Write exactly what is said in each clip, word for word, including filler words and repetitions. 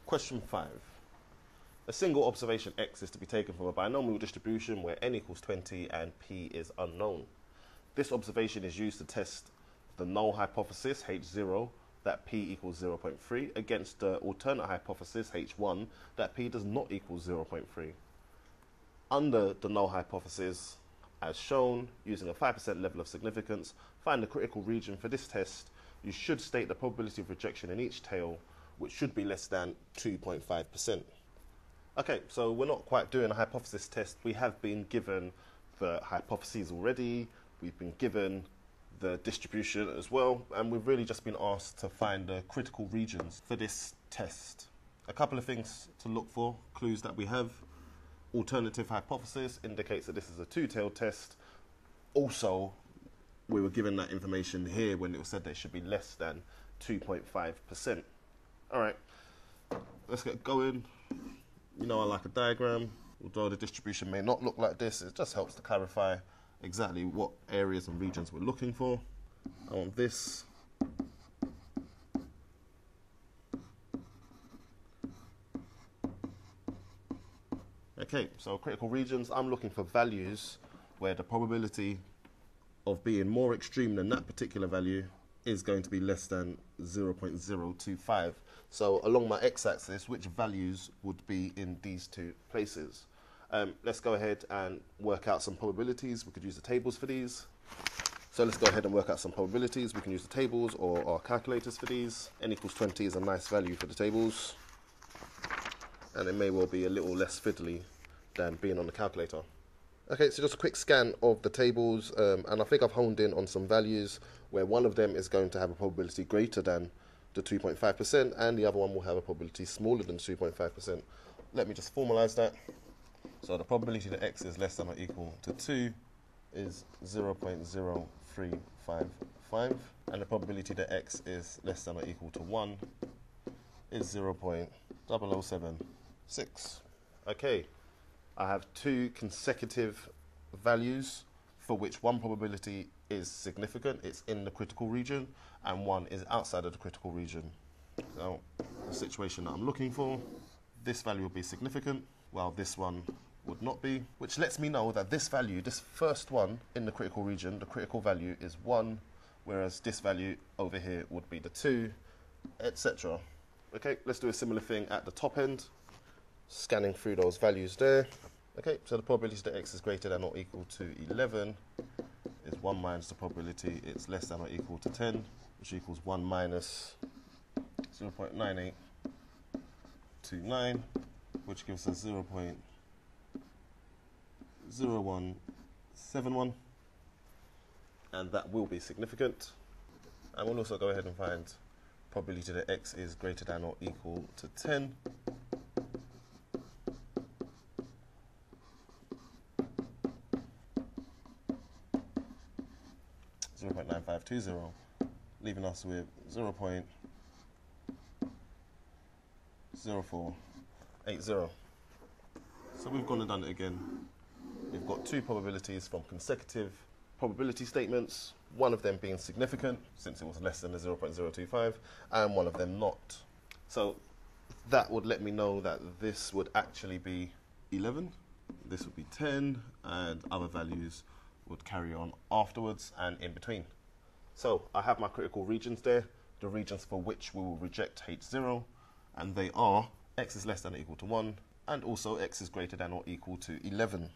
Question five. A single observation x is to be taken from a binomial distribution where n equals twenty and p is unknown. This observation is used to test the null hypothesis h zero that p equals zero point three against the alternate hypothesis h one that p does not equal zero point three. Under the null hypothesis, as shown, using a five percent level of significance, find the critical region. For this test, you should state the probability of rejection in each tail, which should be less than two point five percent. Okay, so we're not quite doing a hypothesis test. We have been given the hypotheses already. We've been given the distribution as well, and we've really just been asked to find the critical regions for this test. A couple of things to look for, clues that we have. Alternative hypothesis indicates that this is a two-tailed test. Also, we were given that information here when it was said that it should be less than two point five percent. All right, let's get going. You know I like a diagram. Although the distribution may not look like this, it just helps to clarify exactly what areas and regions we're looking for. I want this. Okay, so critical regions, I'm looking for values where the probability of being more extreme than that particular value is going to be less than zero point zero two five. So along my x-axis, which values would be in these two places? Um, let's go ahead and work out some probabilities. We could use the tables for these. So let's go ahead and work out some probabilities. We can use the tables or our calculators for these. N equals twenty is a nice value for the tables, and it may well be a little less fiddly than being on the calculator. Okay, so just a quick scan of the tables, um, and I think I've honed in on some values where one of them is going to have a probability greater than the two point five percent, and the other one will have a probability smaller than two point five percent. Let me just formalize that. So the probability that x is less than or equal to two is zero point zero three five five, and the probability that x is less than or equal to one is zero point zero zero seven six. Okay, I have two consecutive values for which one probability is significant, it's in the critical region, and one is outside of the critical region. So the situation that I'm looking for, this value will be significant, while this one would not be, which lets me know that this value, this first one in the critical region, the critical value is one, whereas this value over here would be the two, et cetera. Okay, let's do a similar thing at the top end, scanning through those values there. Okay, so the probability that x is greater than or equal to eleven is one minus the probability it's less than or equal to ten, which equals one minus zero point nine eight two nine, which gives us zero point zero one seven one, and that will be significant. And we'll also go ahead and find probability that x is greater than or equal to ten. zero point nine five two zero, leaving us with zero point zero four eight zero. So we've gone and done it again. We've got two probabilities from consecutive probability statements, one of them being significant since it was less than the zero point zero two five, and one of them not. So that would let me know that this would actually be eleven, this would be ten, and other values would carry on afterwards and in between. So I have my critical regions there, the regions for which we will reject h zero, and they are x is less than or equal to one, and also x is greater than or equal to eleven.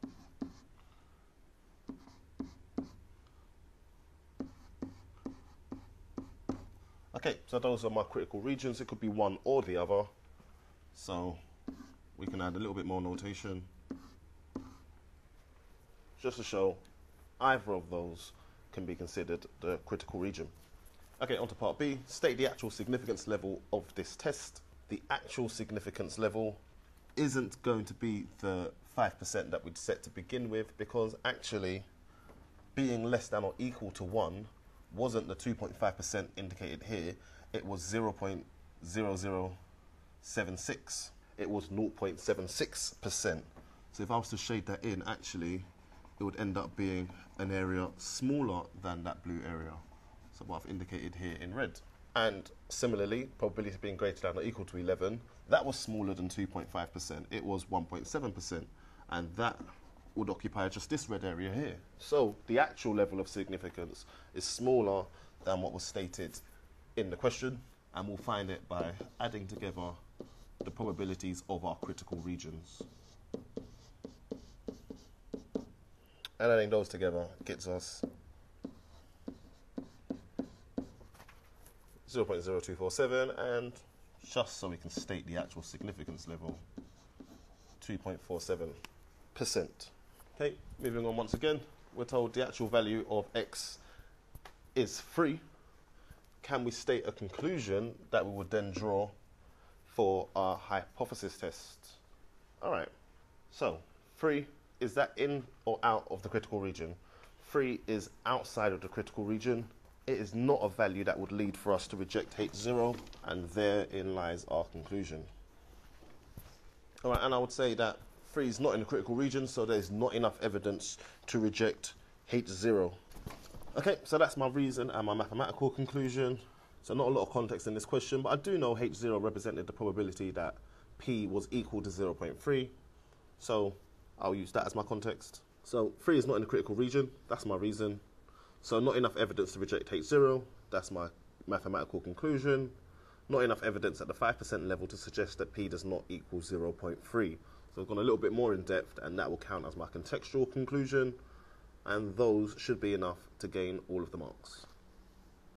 Okay, so those are my critical regions. It could be one or the other. So we can add a little bit more notation just to show either of those can be considered the critical region. Okay, on to part B. State the actual significance level of this test. The actual significance level isn't going to be the five percent that we'd set to begin with, because actually being less than or equal to one wasn't the two point five percent indicated here, it was zero point zero zero seven six. It was zero point seven six percent. So if I was to shade that in, actually, it would end up being an area smaller than that blue area. So what I've indicated here in red. And similarly, probability of being greater than or equal to eleven, that was smaller than two point five percent. It was one point seven percent. And that would occupy just this red area here. So the actual level of significance is smaller than what was stated in the question, and we'll find it by adding together the probabilities of our critical regions. And adding those together gets us zero point zero two four seven, and just so we can state the actual significance level, two point four seven percent. Okay, moving on once again, we're told the actual value of x is three. Can we state a conclusion that we would then draw for our hypothesis test? All right, so three, is that in or out of the critical region? three is outside of the critical region. It is not a value that would lead for us to reject H zero, and therein lies our conclusion. All right, and I would say that three is not in the critical region, so there's not enough evidence to reject H zero. Okay, so that's my reason and my mathematical conclusion. So not a lot of context in this question, but I do know H zero represented the probability that P was equal to zero point three. So I'll use that as my context. So three is not in the critical region, that's my reason. So not enough evidence to reject H zero, that's my mathematical conclusion. Not enough evidence at the five percent level to suggest that P does not equal zero point three. So I've gone a little bit more in depth, and that will count as my contextual conclusion. And those should be enough to gain all of the marks.